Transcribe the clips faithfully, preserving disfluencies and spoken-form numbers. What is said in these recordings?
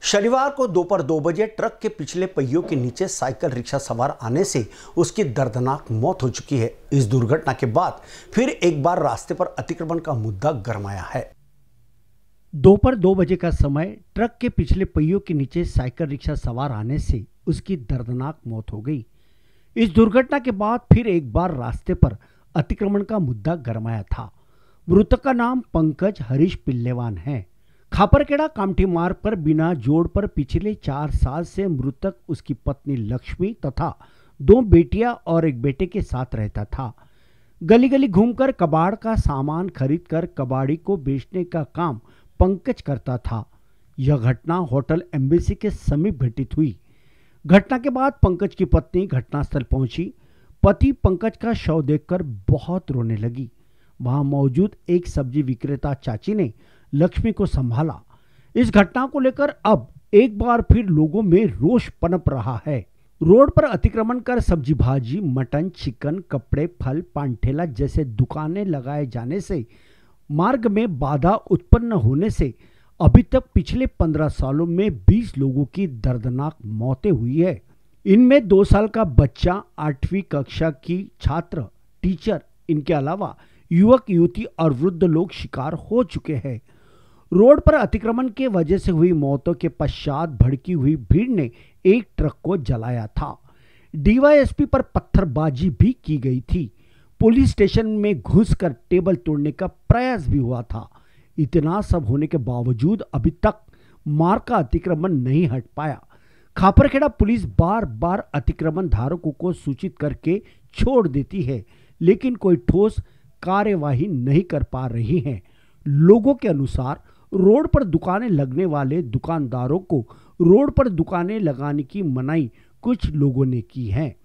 शनिवार को दोपहर दो बजे ट्रक के पिछले पहियों के नीचे साइकिल रिक्शा सवार आने से उसकी दर्दनाक मौत हो चुकी है। इस दुर्घटना के बाद फिर एक बार रास्ते पर अतिक्रमण का मुद्दा गरमाया है। दोपहर दो बजे का समय ट्रक के पिछले पहियों के नीचे साइकिल रिक्शा सवार आने से उसकी दर्दनाक मौत हो गई। इस दुर्घटना के बाद फिर एक बार रास्ते पर अतिक्रमण का मुद्दा गरमाया था। मृतक का नाम पंकज हरीश पिल्लेवान है। खापरखेड़ा कामठी मार्ग पर बिना जोड़ पर पिछले चार साल से मृतक उसकी पत्नी लक्ष्मी तथा दो बेटियां और एक बेटे के साथ रहता था। गली गली घूमकर कबाड़ का सामान खरीदकर कबाड़ी को बेचने का काम पंकज करता था। यह घटना होटल एम्बेसी के समीप घटित हुई। घटना के बाद पंकज की पत्नी घटनास्थल पहुंची। पति पंकज का शव देखकर बहुत रोने लगी। वहां मौजूद एक सब्जी विक्रेता चाची ने लक्ष्मी को संभाला। इस घटना को लेकर अब एक बार फिर लोगों में रोष पनप रहा है। रोड पर अतिक्रमण कर सब्जी भाजी, मटन, चिकन, कपड़े, फल, पान ठेला जैसे दुकानें लगाए जाने से मार्ग में बाधा उत्पन्न होने से अभी तक पिछले पंद्रह सालों में बीस लोगों की दर्दनाक मौतें हुई है। इनमें दो साल का बच्चा, आठवीं कक्षा की छात्र, टीचर, इनके अलावा युवक, युवती और वृद्ध लोग शिकार हो चुके हैं। रोड पर अतिक्रमण के वजह से हुई मौतों के पश्चात भड़की हुई भीड़ ने एक ट्रक को जलाया था। डीवाईएसपी पर पत्थरबाजी भी की गई थी। पुलिस स्टेशन में घुसकर टेबल तोड़ने का प्रयास भी हुआ था। इतना सब होने के बावजूद अभी तक मार्ग का अतिक्रमण नहीं हट पाया। खापरखेड़ा पुलिस बार बार अतिक्रमण धारकों को सूचित करके छोड़ देती है, लेकिन कोई ठोस कार्यवाही नहीं कर पा रही है। लोगों के अनुसार रोड पर दुकानें लगने वाले दुकानदारों को रोड पर दुकानें लगाने की मनाही कुछ लोगों ने की है।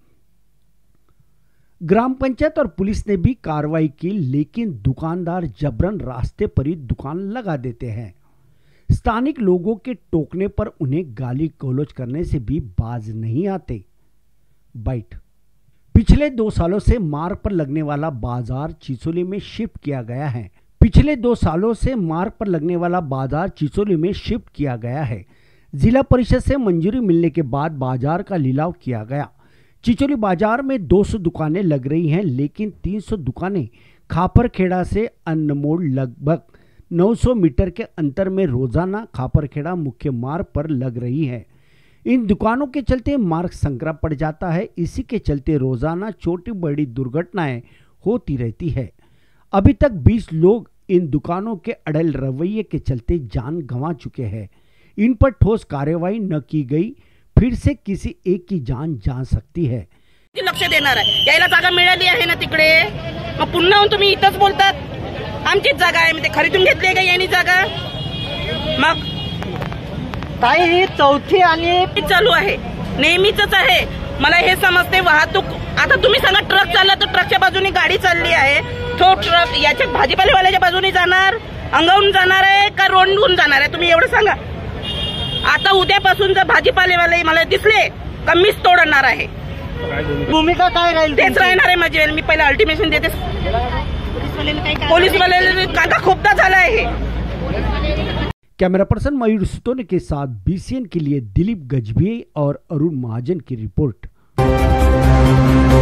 ग्राम पंचायत और पुलिस ने भी कार्रवाई की, लेकिन दुकानदार जबरन रास्ते पर ही दुकान लगा देते हैं। स्थानिक लोगों के टोकने पर उन्हें गाली गलौज करने से भी बाज नहीं आते। बाइट। पिछले दो सालों से मार्ग पर लगने वाला बाजार चिचोली में शिफ्ट किया गया है। पिछले दो सालों से मार्ग पर लगने वाला बाजार चिचोली में शिफ्ट किया गया है। जिला परिषद से मंजूरी मिलने के बाद बाजार का लिलाव किया गया। चिचोली बाजार में दो सौ दुकानें लग रही हैं, लेकिन तीन सौ दुकानें खापरखेड़ा से अनमोल लगभग नौ सौ मीटर के अंतर में रोजाना खापरखेड़ा मुख्य मार्ग पर लग रही है। इन दुकानों के चलते मार्ग संकरा पड़ जाता है। इसी के चलते रोजाना छोटी बड़ी दुर्घटनाएं होती रहती है। अभी तक बीस लोग इन दुकानों के अड़ल रवैये के चलते जान गंवा चुके हैं। इन पर ठोस कार्यवाही न की गई, फिर से किसी एक की जान जा सकती है। लक्ष देणार आहे, यायला जागा मिळाली आहे ना तिकडे, मग पुन्हा तुम्ही इथंच बोलतात आमचीच जागा आहे, मी ते खरीदून घेतली का यांनी जागा? मग ताई ही चौथी आणि चालू आहे, नेहमीच आहे। मला हे समजते वाहतूक। आता तुम्ही सांगा, ट्रक चालला तर ट्रकच्या बाजूने गाडी चालली आहे, तो ट्रक याच्या भाजीपालेवाल्याच्या बाजूने जाणार, अंगावून जाणार आहे का रोडवरून जाणार आहे? तुम्ही एवढं सांगा। आता उद्यापासून जर भाजीपालेवाले मला दिसले का मीच तोडणार आहे। भूमिका काय राहील? तेच राहणार आहे माझी। मी पहिला अल्टिमेशन देते। पोलीसवाले कांदा खोपता झाला आहे। कैमरा पर्सन मयूर सुतोने के साथ बीसीएन के लिए दिलीप गजभिये और अरुण महाजन की रिपोर्ट।